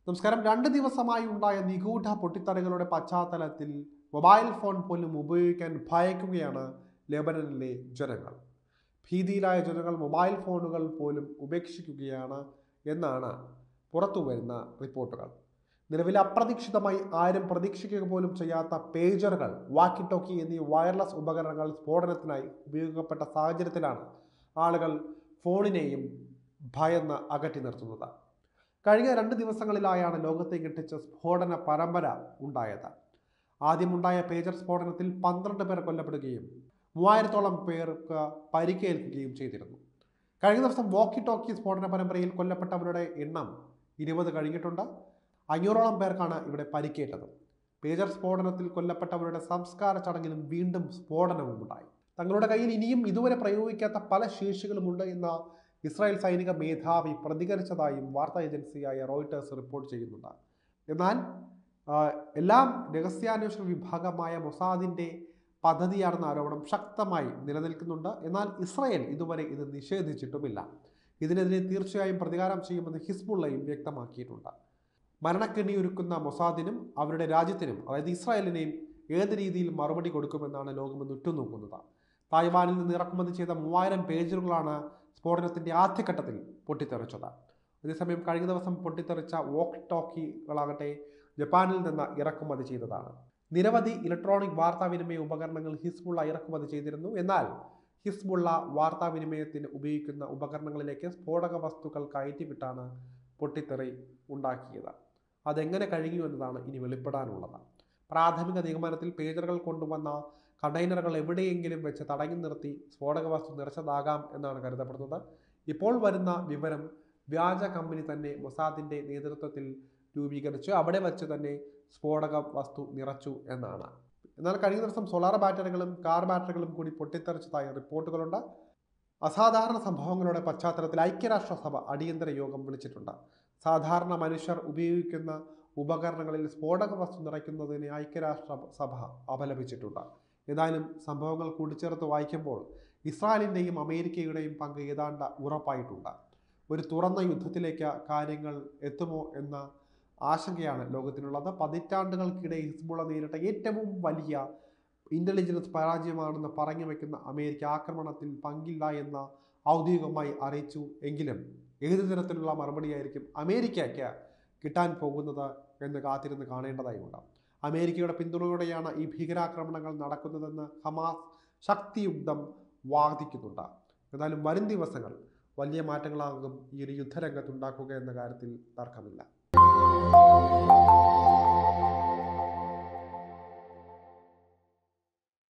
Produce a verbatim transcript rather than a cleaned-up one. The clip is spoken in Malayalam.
നമസ്കാരം. രണ്ട് ദിവസമായി ഉണ്ടായ നിഗൂഢ പൊട്ടിത്തെറികളുടെ പശ്ചാത്തലത്തിൽ മൊബൈൽ ഫോൺ പോലും ഉപയോഗിക്കാൻ ഭയക്കുകയാണ് ലെബനനിലെ ജനങ്ങൾ. ഭീതിയിലായ ജനങ്ങൾ മൊബൈൽ ഫോണുകൾ പോലും ഉപേക്ഷിക്കുകയാണ് എന്നാണ് പുറത്തുവരുന്ന റിപ്പോർട്ടുകൾ. നിലവിൽ അപ്രതീക്ഷിതമായി ആരും പ്രതീക്ഷിക്കുക പോലും ചെയ്യാത്ത പേജറുകൾ, വാക്കി ടോക്കി എന്നീ വയർലെസ് ഉപകരണങ്ങൾ സ്ഫോടനത്തിനായി ഉപയോഗിക്കപ്പെട്ട സാഹചര്യത്തിലാണ് ആളുകൾ ഫോണിനെയും ഭയന്ന് അകറ്റി നിർത്തുന്നത്. കഴിഞ്ഞ രണ്ട് ദിവസങ്ങളിലായാണ് ലോകത്തെ ഞെട്ടിച്ച സ്ഫോടന പരമ്പര ഉണ്ടായത്. ആദ്യമുണ്ടായ പേജർ സ്ഫോടനത്തിൽ പന്ത്രണ്ട് പേർ കൊല്ലപ്പെടുകയും മൂവായിരത്തോളം പേർക്ക് പരിക്കേൽക്കുകയും ചെയ്തിരുന്നു. കഴിഞ്ഞ ദിവസം വോക്കി ടോക്കി സ്ഫോടന പരമ്പരയിൽ കൊല്ലപ്പെട്ടവരുടെ എണ്ണം ഇരുപത് കഴിഞ്ഞിട്ടുണ്ട്. അഞ്ഞൂറോളം പേർക്കാണ് ഇവിടെ പരിക്കേറ്റത്. പേജർ സ്ഫോടനത്തിൽ കൊല്ലപ്പെട്ടവരുടെ സംസ്കാര ചടങ്ങിലും വീണ്ടും സ്ഫോടനവും ഉണ്ടായി. തങ്ങളുടെ കയ്യിൽ ഇനിയും ഇതുവരെ പ്രയോഗിക്കാത്ത പല ശേഷികളുമുണ്ട് എന്ന ഇസ്രായേൽ സൈനിക മേധാവി പ്രതികരിച്ചതായും വാർത്താ ഏജൻസിയായ റോയിട്ടേഴ്സ് റിപ്പോർട്ട് ചെയ്യുന്നുണ്ട്. എന്നാൽ എല്ലാം രഹസ്യാന്വേഷണ വിഭാഗമായ മൊസാദിന്റെ പദ്ധതിയാണെന്ന ആരോപണം ശക്തമായി നിലനിൽക്കുന്നുണ്ട്. എന്നാൽ ഇസ്രായേൽ ഇതുവരെ ഇത് നിഷേധിച്ചിട്ടുമില്ല. ഇതിനെതിരെ തീർച്ചയായും പ്രതികാരം ചെയ്യുമെന്ന് ഹിസ്ബുള്ളയും വ്യക്തമാക്കിയിട്ടുണ്ട്. മരണക്കെണിയൊരുക്കുന്ന മൊസാദിനും അവരുടെ രാജ്യത്തിനും, അതായത് ഇസ്രായേലിനെയും ഏത് രീതിയിൽ മറുപടി കൊടുക്കുമെന്നാണ് ലോകമെന്ന് ഉറ്റുനോക്കുന്നത്. തായ്വാനിൽ നിന്ന് ഇറക്കുമതി ചെയ്ത മൂവായിരം പേജറുകളാണ് സ്ഫോടനത്തിന്റെ ആദ്യഘട്ടത്തിൽ പൊട്ടിത്തെറിച്ചത്. അതേസമയം കഴിഞ്ഞ ദിവസം പൊട്ടിത്തെറിച്ച വോക്ക് ടോക്കികളാകട്ടെ ജപ്പാനിൽ നിന്ന് ഇറക്കുമതി ചെയ്തതാണ്. നിരവധി ഇലക്ട്രോണിക് വാർത്താവിനിമയ ഉപകരണങ്ങൾ ഹിസ്ബുള്ള ഇറക്കുമതി ചെയ്തിരുന്നു. എന്നാൽ ഹിസ്ബുള്ള വാർത്താവിനിമയത്തിന് ഉപയോഗിക്കുന്ന ഉപകരണങ്ങളിലേക്ക് സ്ഫോടക വസ്തുക്കൾ കയറ്റിവിട്ടാണ് പൊട്ടിത്തെറി ഉണ്ടാക്കിയത്. അതെങ്ങനെ കഴിഞ്ഞു എന്നതാണ് ഇനി വെളിപ്പെടാനുള്ളത്. പ്രാഥമിക നിഗമനത്തിൽ പേജറുകൾ കൊണ്ടുവന്ന കണ്ടെയ്നറുകൾ എവിടെയെങ്കിലും വെച്ച് തടഞ്ഞു നിർത്തി സ്ഫോടക വസ്തു നിറച്ചതാകാം എന്നാണ് കരുതപ്പെടുന്നത്. ഇപ്പോൾ വരുന്ന വിവരം വ്യാജ കമ്പനി തന്നെ മൊസാദിന്റെ നേതൃത്വത്തിൽ രൂപീകരിച്ച് അവിടെ വെച്ച് തന്നെ സ്ഫോടക വസ്തു നിറച്ചു എന്നാണ്. എന്നാൽ കഴിഞ്ഞ ദിവസം സോളാർ ബാറ്ററികളും കാർ ബാറ്ററികളും കൂടി പൊട്ടിത്തെറിച്ചതായി റിപ്പോർട്ടുകളുണ്ട്. അസാധാരണ സംഭവങ്ങളുടെ പശ്ചാത്തലത്തിൽ ഐക്യരാഷ്ട്രസഭ അടിയന്തര യോഗം വിളിച്ചിട്ടുണ്ട്. സാധാരണ മനുഷ്യർ ഉപയോഗിക്കുന്ന ഉപകരണങ്ങളിൽ സ്ഫോടക വസ്തു നിറയ്ക്കുന്നതിന് ഐക്യരാഷ്ട്ര സഭ അപലപിച്ചിട്ടുണ്ട്. ഏതായാലും സംഭവങ്ങൾ കൂട്ടിച്ചേർത്ത് വായിക്കുമ്പോൾ ഇസ്രായേലിൻ്റെയും അമേരിക്കയുടെയും പങ്ക് ഏതാണ്ട് ഉറപ്പായിട്ടുണ്ട്. ഒരു തുറന്ന യുദ്ധത്തിലേക്ക് കാര്യങ്ങൾ എത്തുമോ എന്ന ആശങ്കയാണ് ലോകത്തിനുള്ളത്. പതിറ്റാണ്ടുകൾക്കിടെ ഹിസ്ബുള്ള നേരിട്ട ഏറ്റവും വലിയ ഇന്റലിജൻസ് പരാജയമാണെന്ന് പറഞ്ഞു വയ്ക്കുന്ന അമേരിക്ക ആക്രമണത്തിൽ പങ്കില്ല എന്ന് ഔദ്യോഗികമായി അറിയിച്ചു. എങ്കിലും ഏതു തരത്തിലുള്ള മറുപടിയായിരിക്കും അമേരിക്കയ്ക്ക് കിട്ടാൻ പോകുന്നത് എന്ന് കാത്തിരുന്ന് കാണേണ്ടതായുണ്ട്. അമേരിക്കയുടെ പിന്തുണയോടെയാണ് ഈ ഭീകരാക്രമണങ്ങൾ നടക്കുന്നതെന്ന് ഹമാസ് ശക്തിയുക്തം വാദിക്കുന്നുണ്ട്. എന്നാലും വരും ദിവസങ്ങൾ വലിയ മാറ്റങ്ങളാകും ഈ ഒരു യുദ്ധരംഗത്തുണ്ടാക്കുക എന്ന കാര്യത്തിൽ തർക്കമില്ല.